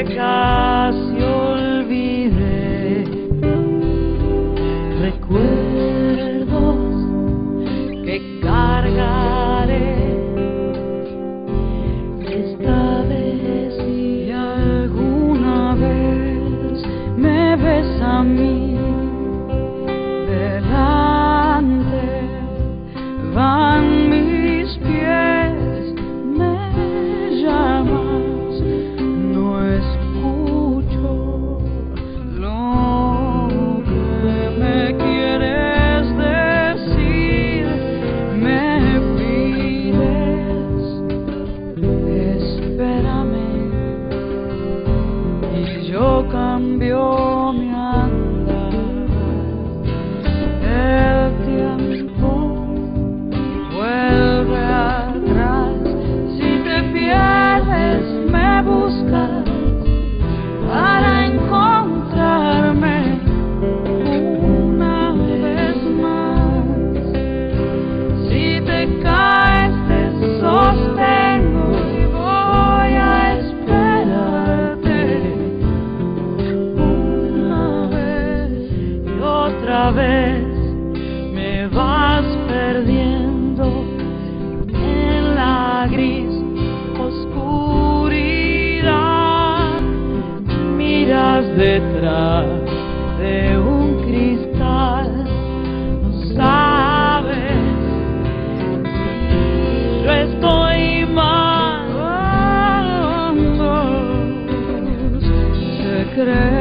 que casi olvidé, recuerdos que cargaré. Esta vez, si alguna vez me ves a mí delante, van mis pies, me llamas, no escucho lo que me quieres decir, me pides, espérame, y yo cambio mi andar. El tiempo vuelve atrás, si te pierdes me buscas para encontrarme una vez más. Si te caes te sostengo y voy a esperarte una vez y otra vez. Me vas perdiendo en la gris oscuridad, miras detrás de un cristal, no sabes si yo estoy mal, se cree.